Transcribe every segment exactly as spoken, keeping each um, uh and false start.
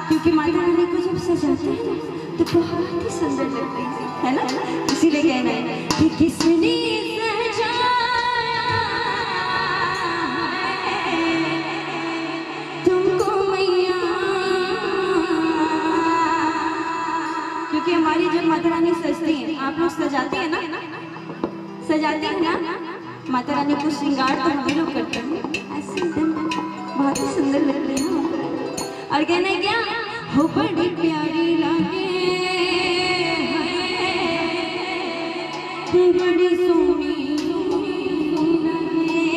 क्योंकि माता रानी को जब सजाते हैं ना तो बहुत ही सुंदर लगती है ना, इसीलिए कहना है कि किसने सजाया तुमको मैया। क्योंकि हमारी जब माता रानी सजती है, आप लोग सजाते हैं ना, सजाते हैं ना माता रानी को, श्रृंगार तो हम लोग करते हैं, ऐसे एकदम बहुत ही सुंदर लगती है। और कहना है क्या, हो बड़ी प्यारी लागे बड़ी सोनी लागे।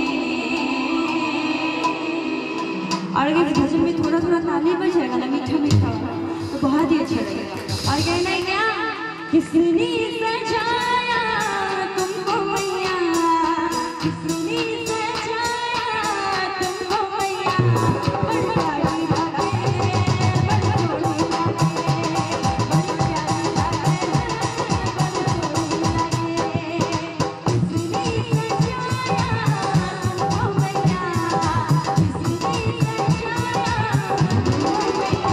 और अगर भजन में थोड़ा थोड़ा ताली बजेगा ना, मीठा मीठा, तो बहुत ही अच्छा लगेगा। और कहना है क्या, किसने सजाया तुमको मैया, किसने सजाया तुमको मैया, बड़ी प्यारी लागे बड़ी सोनी लागे, बड़ी प्यारी लागे बड़ी सोनी लागे। किसने सजाया तुमको मैया, किसने सजाया तुमको मैया।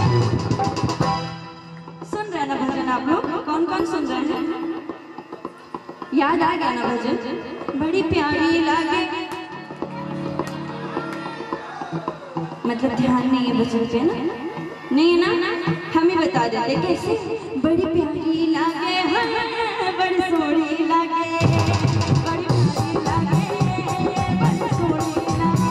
सुन रहे ना भजन आप लोग, कौन कौन सुन रहे हैं? याद आ गया ना भजन, बड़ी प्यारी लागे, मतलब ध्यान नहीं है भजन पे ना, नहीं है ना, हम ही बता देते कैसे। बड़ी प्यारी लागे बड़ी सोनी लागे, बड़ी प्यारी लागे बड़ी सोनी लागे।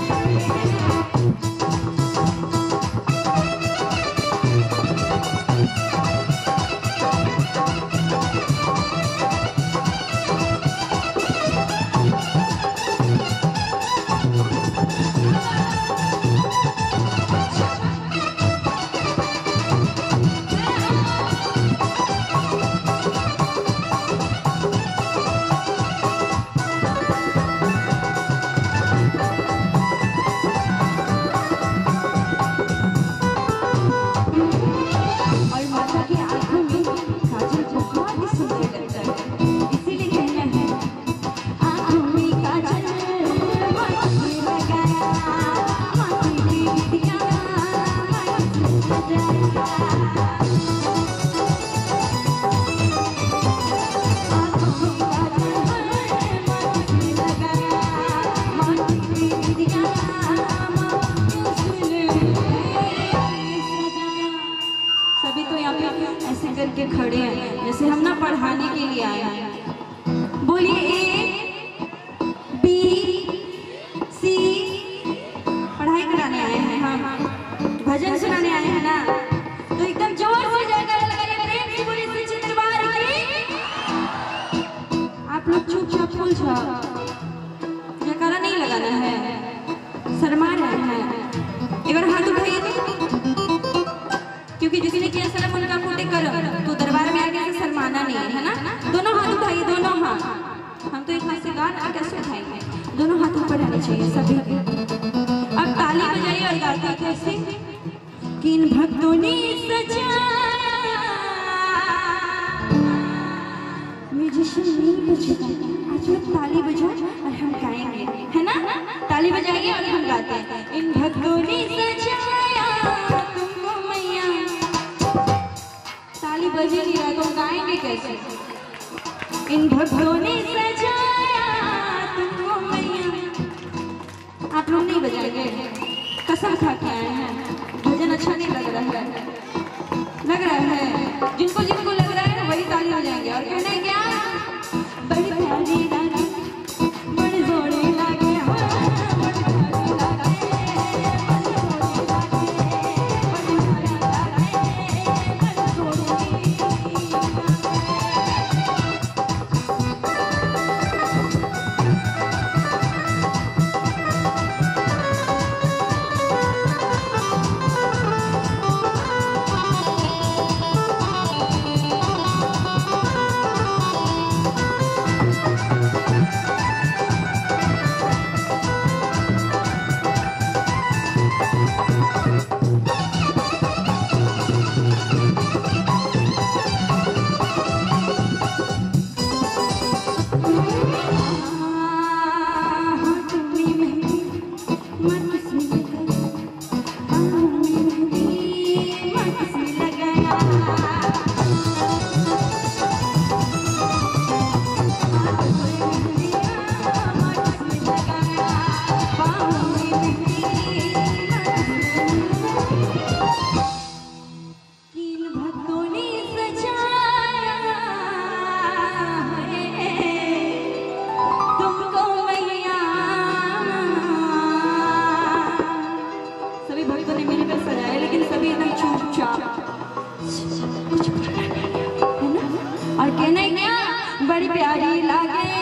और माता की आंखों में काजल बहुत ही सुंदर लगता है, इसीलिए कहना है, आंखों में काजल माटी लगाया, माटी की बिटिया माटी सजाया। आंखों में काजल माटी लगाया, माटी की बिटिया सभी तो यहाँ पे ऐसे करके खड़े हैं जैसे हम ना पढ़ाने के लिए आए हैं। बोलिए ए बी सी, पढ़ाई कराने आए हैं हम, भजन सुनाने आए हैं ना, तो एकदम जोर से जयकारा लगाइए, प्रेम से बोलिए सच्चे दरबार की। आप लोग चुपचाप फूल जाओ, जयकारा नहीं लगाना है, शर्मा रहे हैं। एक बार हाथ उठाइए तो, क्योंकि जिसने किया शर्म उनका फूटे करो, तो दरबार में आगे से शर्माना नहीं है, है ना। दोनों हाथ उठाइए, दोनों हाथ, हम तो इतना से गाना कैसे उठाएंगे, दोनों हाथ ऊपर रहने चाहिए सभी। अब ताली बजाइए और गाते कैसे, कि इन भक्तों ने सजाया, म्यूजिशियन नहीं बजेगा, आज लोग ताली बजाओ और हम गाएंगे, है ना, ताली बजाइए और हम गाते हैं। इन भक्तों ने सजाया तुमको मैया, ताली बज नहीं रहा तो गाएंगे कैसे। इन भक्तों ने सजाया तुमको मैया, आप लोग नहीं बजाएंगे, कसम खा के आए हैं, भजन अच्छा नहीं लग रहा है, लग रहा है, जिनको जिनको लग रहा है ना वही ताली बजाएंगे। और कहना है क्या, बड़ी प्यारी लागे बड़ी सोनी लागे, बड़ी प्यारी लागे बड़ी सोनी लागे, बड़ी प्यारी लागे बड़ी सोनी प्यारी लागे